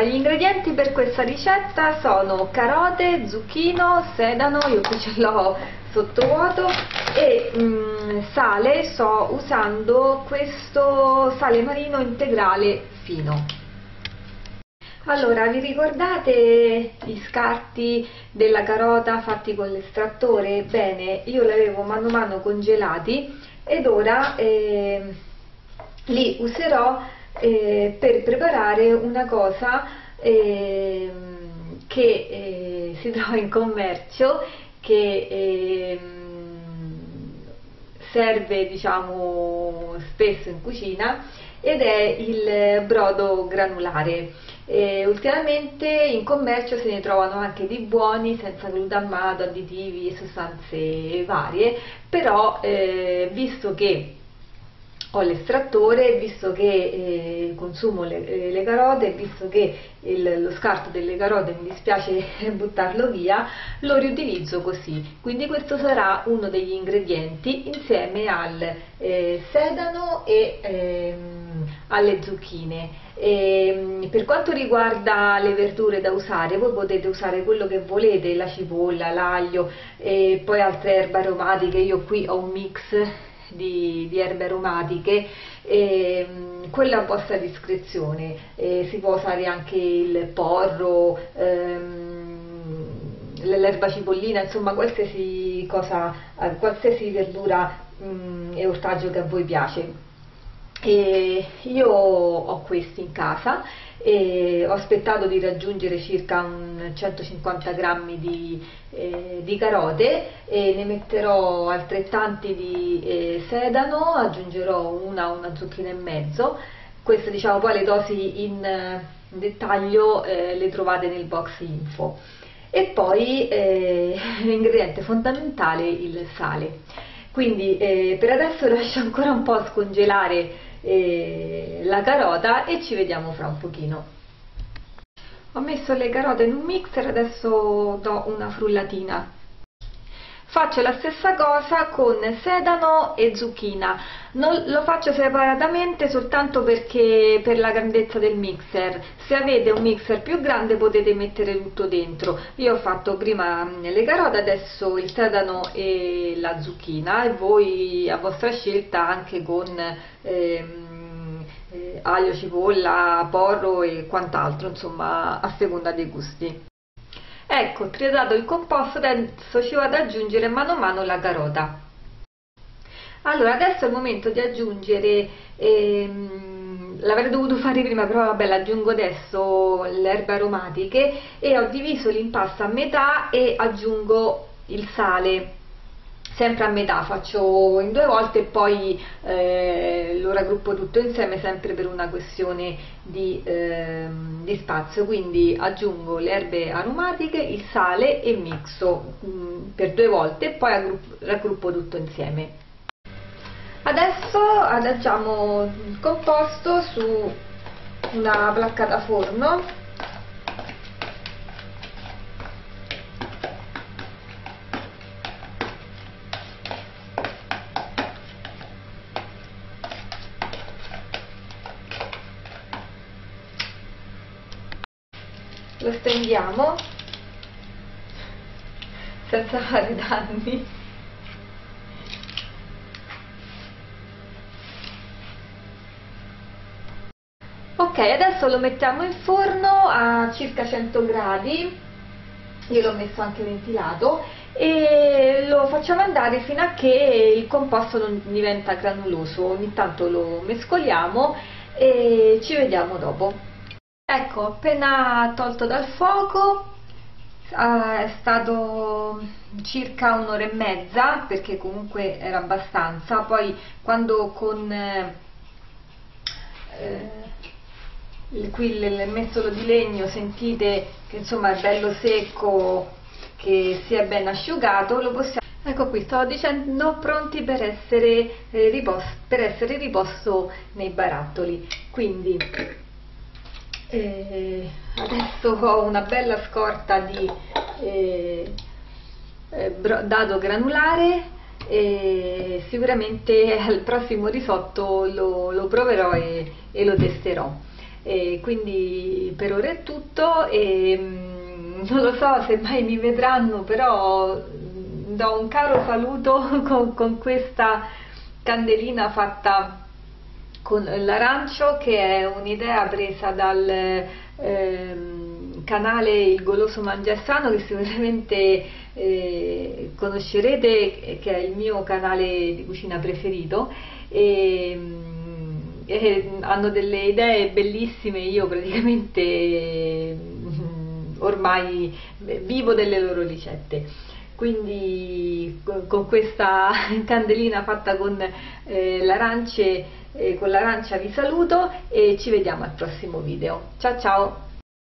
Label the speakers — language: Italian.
Speaker 1: Allora, gli ingredienti per questa ricetta sono carote, zucchino, sedano, io qui ce l'ho sottovuoto, e sale. Sto usando questo sale marino integrale fino. Allora, vi ricordate gli scarti della carota fatti con l'estrattore? Bene, io li avevo mano a mano congelati ed ora li userò per preparare una cosa che si trova in commercio, che serve, diciamo, spesso in cucina, ed è il brodo granulare. Ultimamente in commercio se ne trovano anche di buoni, senza glutammato, additivi e sostanze varie, però visto che ho l'estrattore, visto che consumo le carote, visto che lo scarto delle carote mi dispiace buttarlo via, lo riutilizzo così. Quindi questo sarà uno degli ingredienti insieme al sedano e alle zucchine. Per quanto riguarda le verdure da usare, voi potete usare quello che volete, la cipolla, l'aglio e poi altre erbe aromatiche. Io qui ho un mix di erbe aromatiche, quella a vostra discrezione. Si può usare anche il porro, l'erba cipollina, insomma qualsiasi cosa, qualsiasi verdura e ortaggio che a voi piace. Io ho questi in casa e ho aspettato di raggiungere circa 150 grammi di carote, e ne metterò altrettanti di sedano, aggiungerò una zucchina e mezzo. Queste, diciamo, poi le dosi in dettaglio le trovate nel box info. E poi l'ingrediente fondamentale, il sale. Quindi per adesso lascio ancora un po' scongelare la carota e ci vediamo fra un pochino. Ho messo le carote in un mixer, adesso do una frullatina. Faccio la stessa cosa con sedano e zucchina, non lo faccio separatamente soltanto perché per la grandezza del mixer. Se avete un mixer più grande potete mettere tutto dentro. Io ho fatto prima le carote, adesso il sedano e la zucchina, e voi a vostra scelta anche con aglio, cipolla, porro e quant'altro, insomma a seconda dei gusti. Ecco, tritato il composto, adesso ci vado ad aggiungere mano a mano la carota. Allora, adesso è il momento di aggiungere, l'avrei dovuto fare prima, però vabbè, l'aggiungo adesso, le erbe aromatiche, e ho diviso l'impasto a metà e aggiungo il sale, sempre a metà, faccio in 2 volte e poi lo raggruppo tutto insieme, sempre per una questione di spazio. Quindi aggiungo le erbe aromatiche, il sale e mixo per 2 volte e poi raggruppo tutto insieme. Adesso adagiamo il composto su una placca da forno. Lo stendiamo senza fare danni. Ok, adesso lo mettiamo in forno a circa 100 gradi, io l'ho messo anche ventilato, e lo facciamo andare fino a che il composto non diventa granuloso. Ogni tanto lo mescoliamo e ci vediamo dopo. Ecco, appena tolto dal fuoco, è stato circa 1 ora e mezza, perché comunque era abbastanza. Poi quando con qui il mestolo di legno sentite che insomma è bello secco, che si è ben asciugato, lo possiamo... Ecco qui, stavo dicendo, pronti per essere riposto nei barattoli. Quindi adesso ho una bella scorta di dado granulare, e sicuramente al prossimo risotto lo proverò e lo testerò. E quindi per ora è tutto e non lo so se mai mi vedranno, però do un caro saluto con questa candelina fatta con l'arancio, che è un'idea presa dal canale Il Goloso Mangia Sano, che sicuramente conoscerete, che è il mio canale di cucina preferito, e hanno delle idee bellissime. Io praticamente ormai vivo delle loro ricette, quindi con questa candelina fatta con l'arancia vi saluto e ci vediamo al prossimo video. Ciao ciao!